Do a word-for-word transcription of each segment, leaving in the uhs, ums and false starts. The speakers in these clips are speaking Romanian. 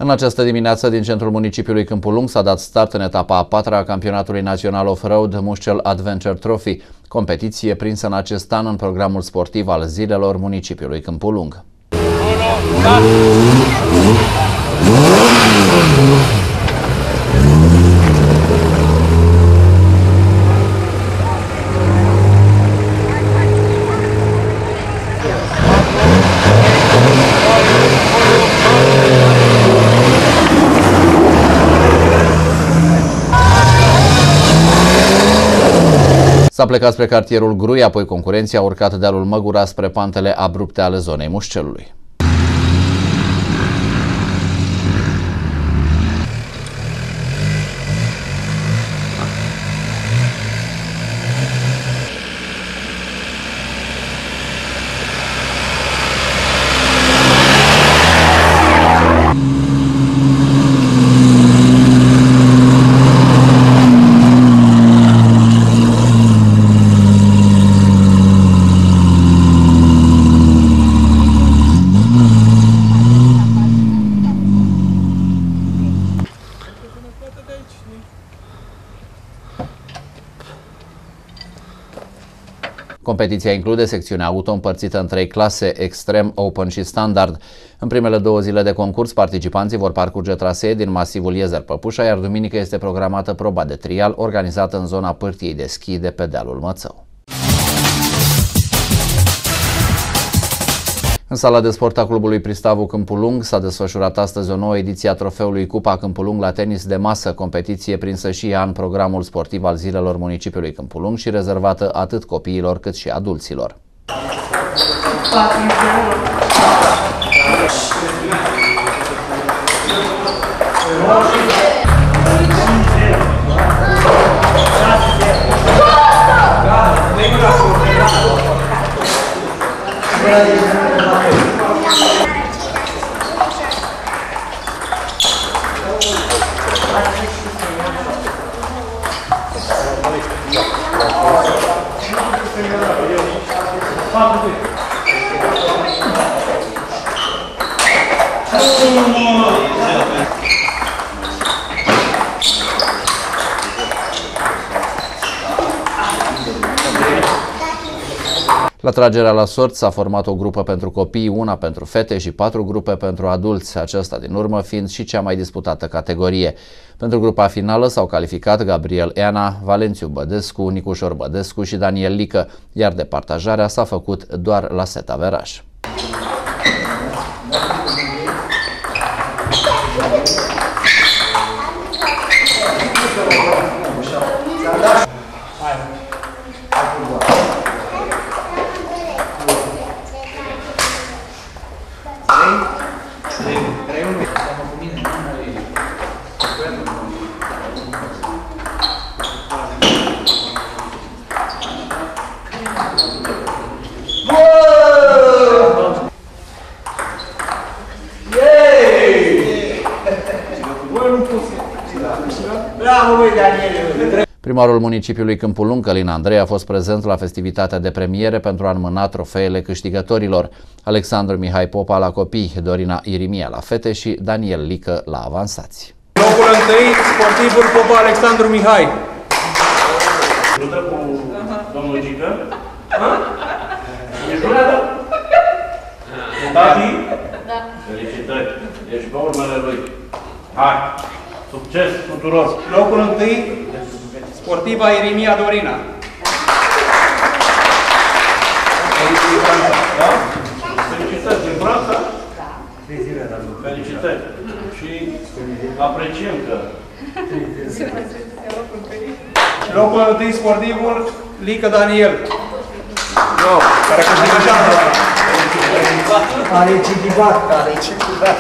În această dimineață, din centrul municipiului Câmpul Lung, s-a dat start în etapa a patra a campionatului național off-road Mușcel Adventure Trophy, competiție prinsă în acest an în programul sportiv al zilelor municipiului Câmpul Lung. S-a plecat spre cartierul Grui, apoi concurenții au urcat dealul Măgura spre pantele abrupte ale zonei Mușcelului. Competiția include secțiunea auto împărțită în trei clase, extrem, open și standard. În primele două zile de concurs, participanții vor parcurge trasee din masivul Iezer-Păpușa, iar duminică este programată proba de trial organizată în zona pârtiei de schi de pe dealul Mățău. În sala de sport a clubului Pristavu Câmpul Lung s-a desfășurat astăzi o nouă ediție a trofeului Cupa Câmpul Lung la tenis de masă, competiție prinsă și ea în programul sportiv al zilelor municipiului Câmpul Lung și rezervată atât copiilor cât și adulților. La tragerea la sorți s-a format o grupă pentru copii, una pentru fete și patru grupe pentru adulți, aceasta din urmă fiind și cea mai disputată categorie. Pentru grupa finală s-au calificat Gabriel Eana, Valențiu Bădescu, Nicușor Bădescu și Daniel Lică, iar departajarea s-a făcut doar la set averaș. Primarul municipiului Câmpul Lung, Călin Andrei, a fost prezent la festivitatea de premiere pentru a înmâna trofeele câștigătorilor: Alexandru Mihai Popa la copii, Dorina Irimia la fete și Daniel Lică la avansați. Locul întâi, sportivul Popa Alexandru Mihai. Ajută cu domnul Gică? Ești bună, da? Tati? Da. Felicitări. Ești pe urmele lui. Hai! Succes tuturor! Locul întâi, sportiva Irimia Dorina. Da? Felicitări din Franța? Felicitări. Și apreciem că... Locul întâi, sportivul Lică Daniel. No, care câștigă șansa. A recidivat. A recidivat.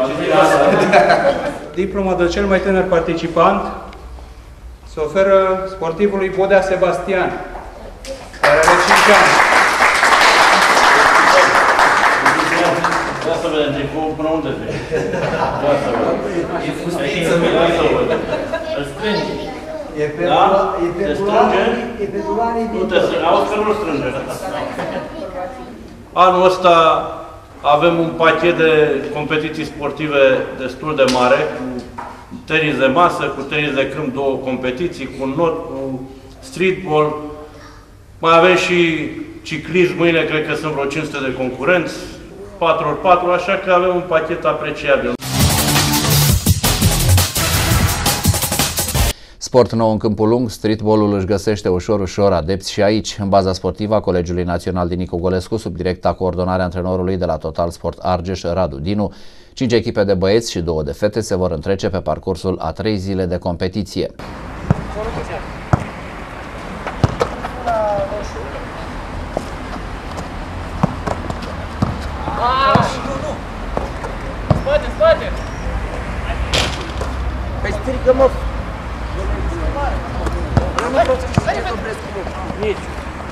Diploma de cel mai tânăr participant se oferă sportivului Bodea Sebastian, care are cinci ani. Ia să vedem, de cum până unde vei. Ia să vedem. E fustiță, ia să vedem. Îl strângi. E pe Da? e pe Te strânge? E pe duare. Nu te strânge. Auzi că nu strânge. Anul ăsta Avem un pachet de competiții sportive destul de mare, cu tenis de masă, cu tenis de câmp, două competiții, cu not, cu streetball. Mai avem și ciclism, mâine cred că sunt vreo cinci sute de concurenți, patru pe patru, așa că avem un pachet apreciabil. Sport nou în Câmpul Lung, streetball-ul își găsește ușor, ușor adepți și aici. În baza sportivă a Colegiului Național din Nicu Golescu, sub directa coordonare antrenorului de la Total Sport Argeș, Radu Dinu, cinci echipe de băieți și două de fete se vor întrece pe parcursul a trei zile de competiție. Spate, spate! Păi strică, mă! Nici.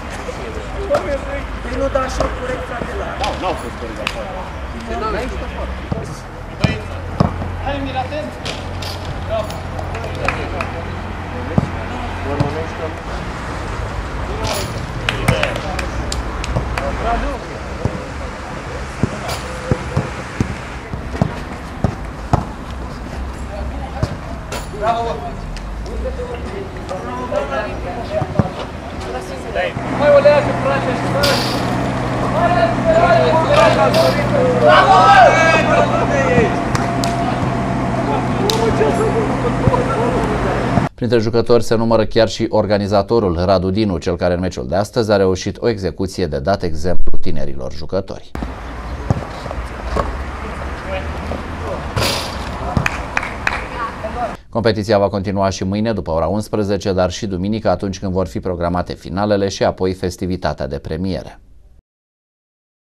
Păi nu, dar așa corect, frate, la... N-au fost corect afară. Hai, Emil, atent! Mai o leagă, frate, și stai! Printre jucători se numără chiar și organizatorul Radu Dinu, cel care în meciul de astăzi a reușit o execuție de dat exemplu tinerilor jucători. Competiția va continua și mâine după ora unsprezece, dar și duminică atunci când vor fi programate finalele și apoi festivitatea de premiere.